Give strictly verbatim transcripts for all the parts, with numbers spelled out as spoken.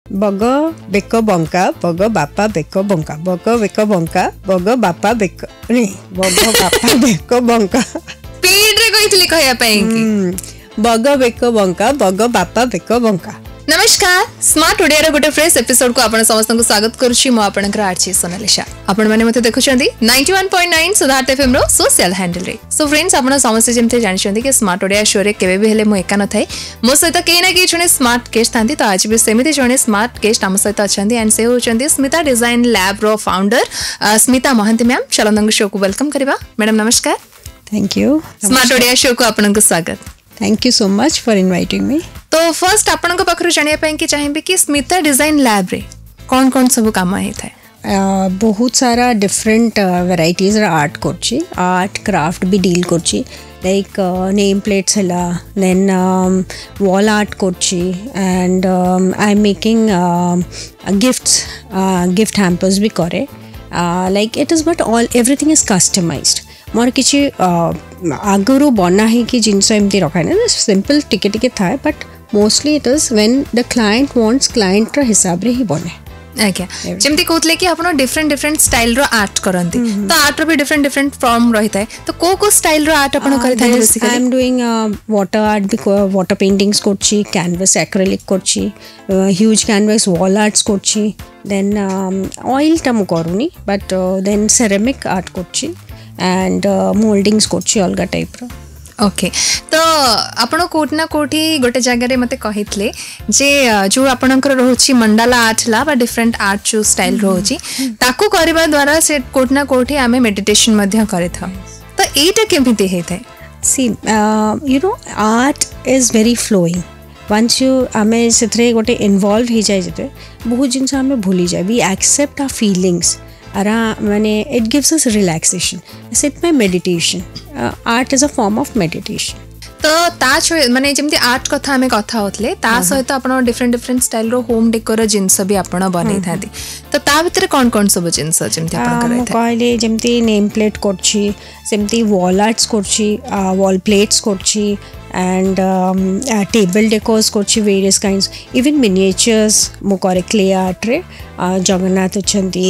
Bug बेक बंका बग बापा बेक बंका बग बेक बंका बग बापा बेक नहीं बग बापा बेक बंका स्पीड रे कहितली कहया पई कि बग बेक बंका बग बापा बेक बंका। नमस्कार स्मार्ट ओडिया रे गोटे फ्रेश एपिसोड को आपण समस्त को स्वागत करूची मो आपनकर आरची सोनालिशा। आपण माने मते देखुचंदी नाइंटी वन पॉइंट नाइन सुधार्थ एफएम रो सोशल हैंडल रे। सो फ्रेंड्स आपण समस्त जेमते जानिछंदी कि स्मार्ट ओडिया शो रे केबे भी हेले मो एका न थाए मो सहित केई ना केई जने स्मार्ट गेस्ट थांती। तो आज भी सेमिति जने स्मार्ट गेस्ट हम सहित अछंदी एंड से होचंदी स्मिता डिजाइन लैब रो फाउंडर स्मिता महांती मैम। चलंदंग शो को वेलकम करबा मैडम। नमस्कार। Thank you. Smart Odia show को आपन को स्वागत। Thank you so much for inviting me. तो फर्स्ट आपण को पाखरु जानिया पई कि चाहिबे कि स्मिता डिजाइन लैब रे कौन कौन सब काम हे थाए। Uh, बहुत सारा डिफरेंट वेराइटीज आर्ट करछि आर्ट क्राफ्ट भी डील करछि लाइक नेम प्लेट्स हला देन वॉल आर्ट करछि and I am making gifts gift hampers भी करे like it is but all everything is customised मोर किछि आगुरु बना है कि जिनस एमती रखा है सिंपल टिके टिके थाए but mostly it is when the client wants client रो हिसाब रे ही बने। आज्ञा जेमती कहतले कि आपण डिफरेंट डिफरेंट स्टाइल रो आर्ट करंती तो आर्ट रो भी डिफरेंट डिफरेंट फॉर्म रहिता है तो को को स्टाइल रो आर्ट आपण करि थाए basically. I am doing water art भी वाटर पेंटिंग्स करछि कैनवस एक्रिलिक करछि ह्यूज कैनवस वॉल आर्ट्स करछि देन ऑयल टम करूनी बट देन सेरामिक आर्ट करछि एंड मोल्डिंग्स करछि अलगा टाइप रो। ओके तो आपण कोट ना कोठी गोटे जगह रे मते कहितले जे जो आपणकर रहउची मंडाला आर्ट ला बा डिफरेंट आर्ट जो स्टाइल रहउची ताकू करबा द्वारा से कोट ना कोठी आमे मेडिटेशन मध्य करथौ तो एटा केमिति हेतै। See you know art is very flowing once you आमे सेथरे गोटे इन्वॉल्व ही जाय जते बहुत जिंस आमे भूली जाय वी एक्सेप्ट आवर फीलिंग्स आरा माने इट गिव्स अस रिलैक्सेशन सिट my meditation art is a form of meditation. तो ता माने जेमती आर्ट कथा हमें कथा होतले ता सहित आपण डिफरेंट डिफरेंट स्टाइल रो होम डेकोर जिंस भी आपण बनै थाती तो ता भीतर कोन कोन सब जिंस जेमती आपण करे था कहले जेमती नेम प्लेट करछि सेमती वॉल आर्ट्स करछि वॉल प्लेट्स करछि and um, uh, table decors करछि various kinds even miniatures मो करे clay art रे Jagannath अछंती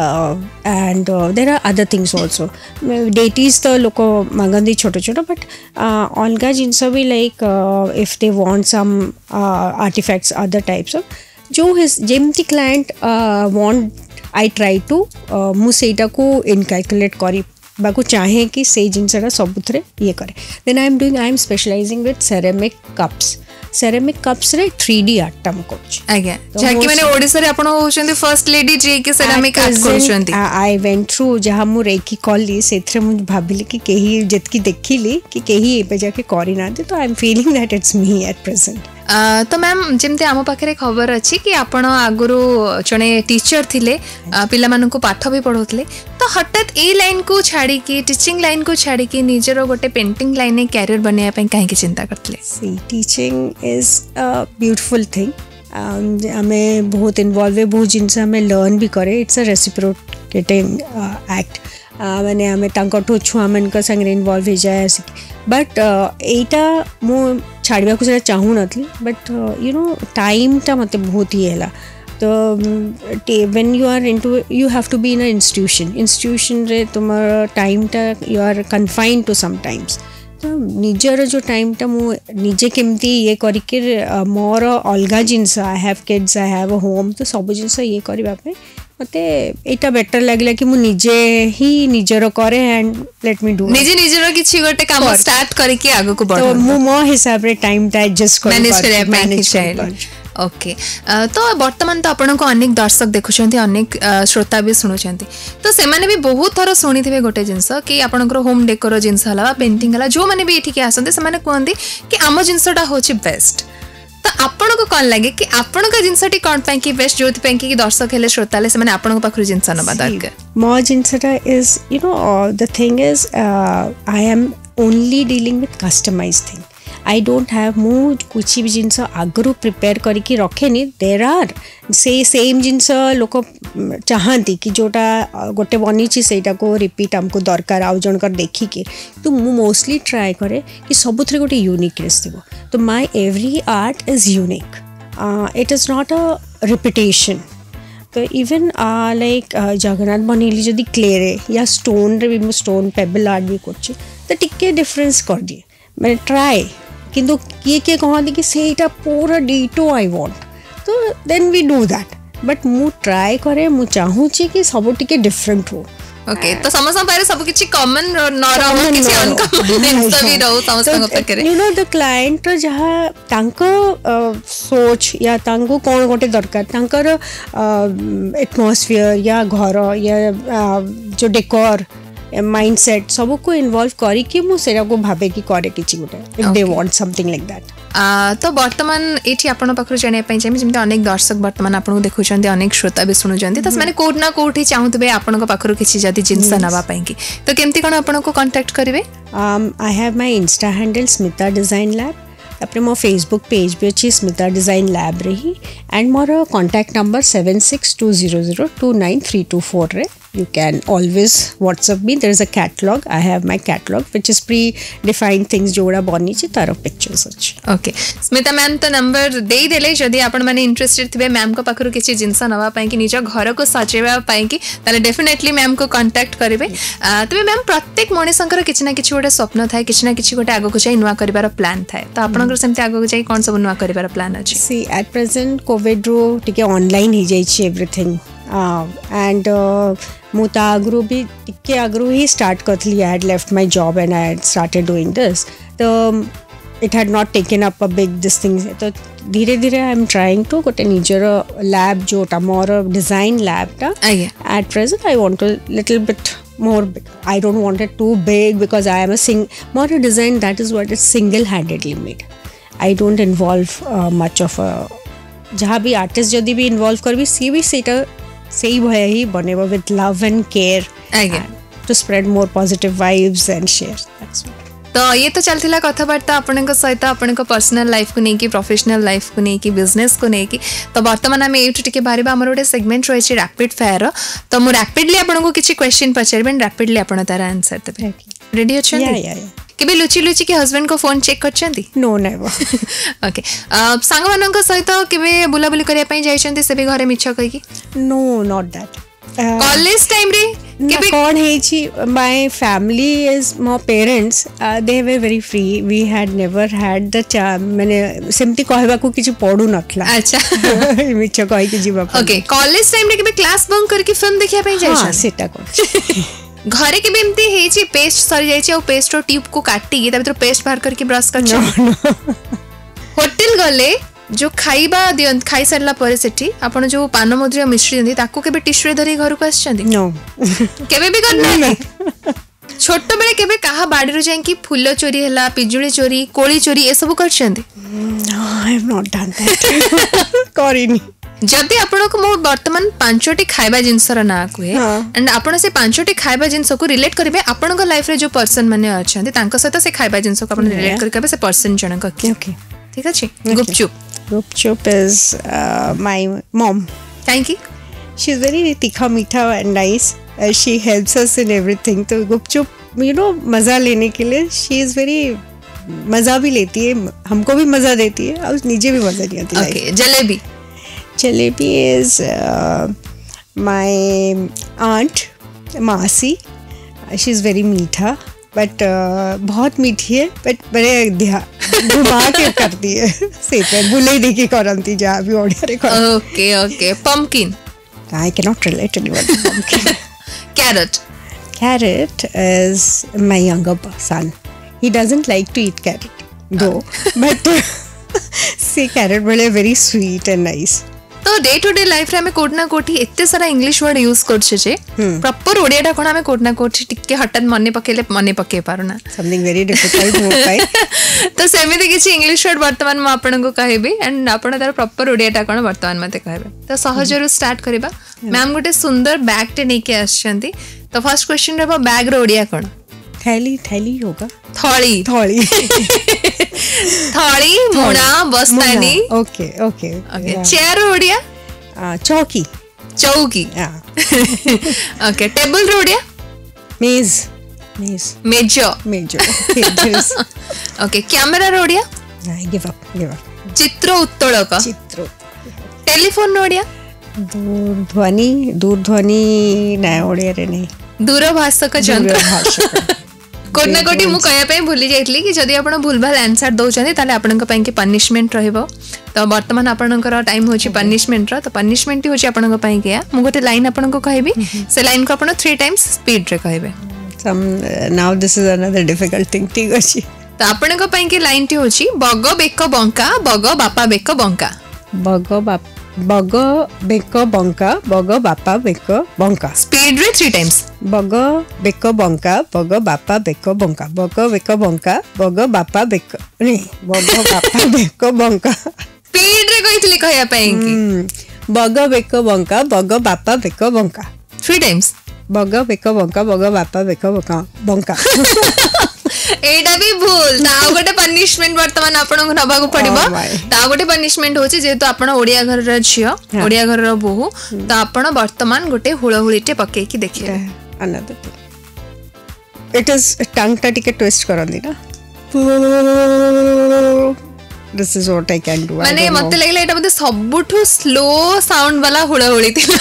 and uh, there are other things also deities तो लोक मागंदी छोटो छोटो but अलगा जिंस भी like uh, if they want some uh, artifacts other types of जो his जेमती client uh, want I try to uh, मु सेटा को इनकैलकुलेट करी बाको चाहे कि से जिनसटा सबुथरे ये करे then I am doing I am specialising with ceramic cups ceramic cups रे थ्री डी आर्ट टम कोच आज्ञा जाकी माने ओडिसा रे आपण होचंदी फर्स्ट लेडी जे के सेरामिक आर्ट करचंदी आई वेंट थ्रू जहा मु रेकी कॉली सेथरे मु भाबिली कि केही जेतकी देखिली कि केही एबे जाके करी ना दे तो I am feeling that it's me at present. तो मैम जेमते आम पाखे खबर अच्छी कि आपण आगुरु जने टीचर थिले पिला मानन को पाठ भी पढ़ौतले तो हठात ए लाइन को छाड़ी की टीचिंग लाइन को छाड़ी की निजरो गोटे पेंटिंग लाइन में कैरियर बनया पई काहे की चिंता करतले। See teaching is a beautiful thing हमें बहुत इन्वॉल्व है बहुत जिनसे हमें लर्न भी करे इट्स अ रेसिप्रोकेटिंग एक्ट माने हमें तांकठो छुआ मन का संग इन्वॉल्व हो जाए बट एटा मु छाड़वा को से चाहू नथली बट यू नो टाइम टा मते बहुत ही हैला तो when you are into you have to be in a institution institution रे तुमार टाइम टा you are confined to some times तो निजर जो टाइम टा मु निजे केमती ये करिके मोर अलगा जिंस I have kids I have a home तो सब जिंस ये करबा पे मते एटा बेटर लागला कि मु निजे ही निजर करे एंड लेट मी डू निजे निजर किछि गोटे काम स्टार्ट करके आगो को बढ़ो तो मु मो हिसाब रे टाइम टा एडजस्ट कर मैनेज करे मैनेज करे। ओके तो वर्तमान तो आपण को अनेक दर्शक देखुछंती अनेक श्रोता भी सुनुछंती तो से माने भी बहुत थर सुनिथिबे गोटे जिंस कि आपनकर होम डेकोर जिंस हला पेंटिंग हला जो माने भी एठी के आसंते से माने कहंती कि आम जिंसटा होछि बेस्ट तो आपण को कौन लगे कि आपण का जिंसटी कौन पई कि बेस्ट जोति पई कि दर्शक हेले श्रोता ले से माने आपण को पाखरु जिंस नबा दरकार मो जिंसटा is you know the thing is I am only dealing with customised thing I don't have मु कुछ भी जिनस आगरू प्रिपेयर करके रखेनी देर आर से सेम जिनस लोक चाहती कि जोटा गोटे बनी सेटा को रिपीट हमको दरकार आउ जनकर देखिके तो मु मोस्टली ट्राए करे कि सबुथ गोटे यूनिकनेस थी तो my every art is unique it is not a repetition तो इवन लाइक जगन्नाथ बनैली जदि क्ले रे या स्टोन रे भी स्टोन पेबल आर्ट भी करछि तो टिके डिफरेंस कर दिए मैंने ट्राई किंतु किए किए कहते कि सेटा पूरा डिटो आई वांट तो then we do that but मु ट्राई करे मु चाहूँ कि सब टिके डिफरेंट हो ओके तो समस्त पारे सब किछि कॉमन न रहो किछि अनकॉमन जिंस भी रहो समस्त पारे यू नो द क्लाइंट जहा तांको सोच या तांको कोन गोटे दरकार तांकर एटमॉस्फियर या घर या जो डेकोर माइंडसेट सब को इन्वॉल्व करी कि मु सेरा को भाबे कि करे किछि गोटे if they want something like that तो बर्तमान एठी आपण पाखरु जाने पई चाहि जेमते अनेक दर्शक बर्तमान आपन देखुछन्ते अनेक श्रोता भी सुनुछन्ते त माने कोड ना कोठी चाहुतबे आपन पाखरु किछि जदी जिंस नबा पई कि तो केमती कोन आपन को कांटेक्ट करिवे I have my Insta handle Smita design lab अपने मो फेसबुक पेज भी अच्छी स्मिता डिजाइन लैब रही एंड मोर contact number seven six two zero zero two nine three two four रे you can always WhatsApp me. There is a catalog. I have my catalog which is pre-defined things जोड़ा बनी ची तारो pictures अच्छी. Okay. Smita ma'am तो number दे ही देले जदि आपण माने इंटरेस्टेड थिबे मैम को पाखरु किछि जिंस नवा पाई कि निज घर को सजेवा पाई कि ताले डेफिनेटली मैम को कांटेक्ट करिवे. तबे मैम प्रत्येक मणिसंकर किछि ना किछि गोटे स्वप्न थाए किछि ना किछि गोटे आगो को जाई नुवा करिवार प्लान थाए तो आपनकर सेमते आगो को जाई कोन सब नुवा करिवार प्लान अछि. See at present covid रो टिके ऑनलाइन ही जाई छि एवरीथिंग एंड मुता आगरू भी टिके आगरू ही स्टार्ट करथली I had left my job and I had started doing this तो it had not taken up a big this thing तो धीरे धीरे आई एम ट्राइंग टू गोटे निजर लैब जोटा मोर डिजाइन लैबटा at present I want to little bit more big. I don't want it too big because I am a sing more a design that is what is single handedly made. I don't involve uh, much of a जहाँ भी artist जदि भी involve कर भी सी भी सेटा सही भय ही बनेबो with love and care to spread more positive vibes and share that's what. तो ये तो चलथिला कथबार्ता आपनक सहित आपनक पर्सनल लाइफ को नेकी प्रोफेशनल लाइफ को नेकी बिजनेस को नेकी तो वर्तमान आम एठु टिके बारिबा हमर गोटे सेगमेंट रहिछि रैपिड फायर तो मु रैपिडली आपनको किछि क्वेश्चन पचारबेन रैपिडली आपन तार आंसर देबे. रेडी अछन? Yeah yeah yeah. केबे लुचि लुचि के हस्बैंड को फोन चेक करछंती? No never. ओके सांग मानक सहित केबे बुला बुली करिया पई जाइछंती से भी घरे मिछ कहि कि? No not that. College time रे केबे कोन हे छी my family is my parents they were very free we had never had the माने सेमती कहबा को किछि पडू नथला. अच्छा मिछ कहि कि जीवा. ओके कॉलेज टाइम रे केबे क्लास बंक करके फिल्म देखिया पई जाइछ? हां सेटा कर. घरे के एमती हेची पेस्ट सरी जाइछि और पेस्ट रो ट्यूब को काटी के भीतर पेस्ट बाहर करके ब्रश कर छ. होटल गले जो खाइबा दियन खाई सरला परे सेठी आपण जो पान मधुरी मिश्री दियंती ताको केबे टिश्यू धरी घर को आछंती? नो. केबे भी करना छोट बेले केबे कहा बाड़ी रो जाई कि फूल चोरी हला पिजुली चोरी कोली चोरी ए सब करछंती? No I have not done that. करिनी. जदि आपन को मो वर्तमान पांचोटी खाइबा जिंसर ना कुए एंड आपन से पांचोटी खाइबा जिंस को रिलेट करबे आपन को लाइफ रे जो पर्सन माने अछंती तांका सहित से खाइबा जिंस को आपन रिलेट करबे से पर्सन जन को. ओके ठीक अछि. Gupchup. Gupchup is my mom. Thank you. She is very teekha meetha and nice. She helps us in everything. तो गुपचुप यू नो मजा लेने के लिए शी इज वेरी मजा भी लेती है हमको भी मजा देती है और निजे भी मजा नहीं आती. Okay jalebi. Jalebi is uh, my aunt Masi. She's very मीठा but uh, बहुत मीठी है but बड़े घुमा के करती है सेपे बुले दी की करंती जहाँ भी ऑर्डर कर. Okay okay. Pumpkin. I cannot relate anyone to pumpkin. Carrot. Carrot is my younger son. He doesn't like to eat carrot though but see carrot बड़े very sweet and nice. तो डे टू डे लाइफ रे हमें code ना कोठी एते सारा English word use करछे जे proper Odia टा कोन हमें कोड ना कोठी टिके हटन मने पकेले मने पके पारुना. समथिंग वेरी डिफिकल्ट हो पाई. तो सेमिति किछि इंग्लिश वर्ड वर्तमान म आपन को कहबी एंड आपन तार प्रॉपर ओडिया टा कोन वर्तमान मते कहबे. तो सहजरु स्टार्ट करबा. मैम गोटे सुंदर बैग टे नेके आछंती तो फर्स्ट क्वेश्चन रहबो बैग रो ओडिया कोन? थैली. थैली होगा. थोड़ी. थोड़ी. थोड़ी मुना बस्तानी. Okay okay okay. Chair Odia? चौकी. चौकी. ओके. टेबल ओडिया? मेज. मेज. मेजो. मेजो. ओके. कैमरा ओडिया? गिव अप गिव अप. चित्र उत्तोलक. चित्र. टेलीफोन ओडिया दूरध्वनि दूरध्वनि ना ओडिया रे नहीं दूरभाषक जंत्र कोन ना कोटी मु कहया पे भूली जाइतली कि जदी आपण भूलभाल आंसर दउछनी ताले आपनका पई के पनिशमेंट रहइबो तो वर्तमान आपनकर टाइम होची पनिशमेंट रो तो पनिशमेंट होची आपनका पई के मु गोटे लाइन आपनको कहबी से लाइन को आपण थ्री टाइम्स स्पीड रे कहबे some now this is another difficult thing ठीक अछि तो आपनका पई के लाइन टी होची बग बेक बंका बग बापा बेक बंका बग बाप बग बेक बंका बग बापा बेक बंका स्पीड रे थ्री टाइम्स बग बेक बंका बग बापा बेक बंका बग बेक बंका बग बापा बेक नहीं बग बापा बेक बंका स्पीड रे कहितली कहया पई कि बग बेक बंका बग बापा बेक बंका थ्री टाइम्स बग बेक बंका बग बापा बेक बंका बंका एटा भी भूल ता गोटे पनिशमेंट वर्तमान आपन को नबा को पड़िबो ता गोटे पनिशमेंट होची जेतु आपन ओडिया घर र छियो ओडिया घर र बहु ता आपन वर्तमान गोटे हुळहुळीटे पके की देखिए अनदर इट इज टंग टा टिके ट्विस्ट करंदी ना this is what I can do माने मते लागले एटा बते सबठु स्लो साउंड वाला हुळहुळी थिला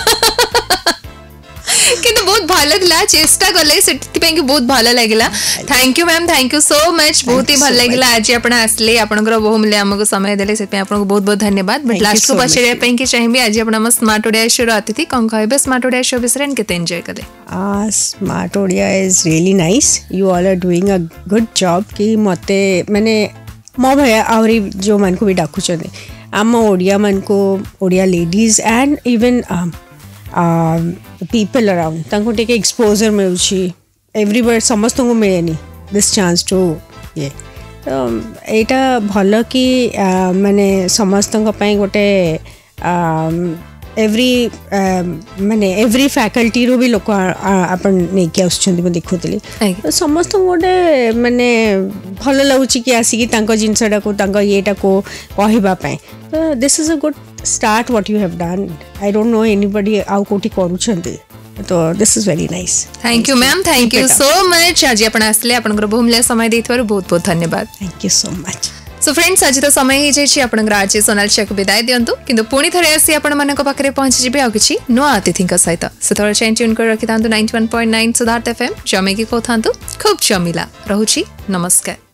किंतु बहुत भल थिला चेष्टा कले सेति पे कि बहुत भल लागिला thank you ma'am thank you so much बहुत ही भल लागिला आज आपण आसले आपनकर बहु मूल्य हमको समय देले से पे आपनको बहुत बहुत धन्यवाद बट लास्ट को पछरे पे कि चाहिबे आज आपण हम स्मार्ट ओडिया शो अतिथि कोन कहबे स्मार्ट ओडिया शो बिसरे केते एंजॉय करे आ smart Odia is really nice you all are doing a good job कि मते माने मो भैया आउरी जो मन को भी डाकु छने आम ओडिया मन को Odia ladies and even people around तांको टेके एक्सपोजर मिलुची एवरीबडी समस्त को मिलेनी दिस चांस टू ये तो एटा भल कि माने समस्त को पई गोटे एवरी माने एवरी फैकल्टी रो भी लोक आपण नै के आछछन्ती म देखुतली समस्त गोटे माने भल लागुची कि आसी कि तांको जिंसडा को तांको येटा को कहिबा पई तो this is a good start what you have done I don't know anybody आउ कोठी करूछन्ती तो this is very nice thank you ma'am thank you so much आज आपण आसले आपनकर बहुमूल्य समय देथिबार बहुत बहुत धन्यवाद thank you so much so friends आज तो समय ही जाइछि आपनकर आज सोनालिशा को विदाय दियंतु किंतु पुणी थरे आसी आपण मानक पाखरे पहुंची जिबे आ किछि नुआ अतिथिक सहित सेतोर चेन ट्यून कर रखितांतु नाइंटी वन पॉइंट नाइन सुधार्थ एफएम जमे की कोथांतु खूब जमिला रहुछि नमस्कार।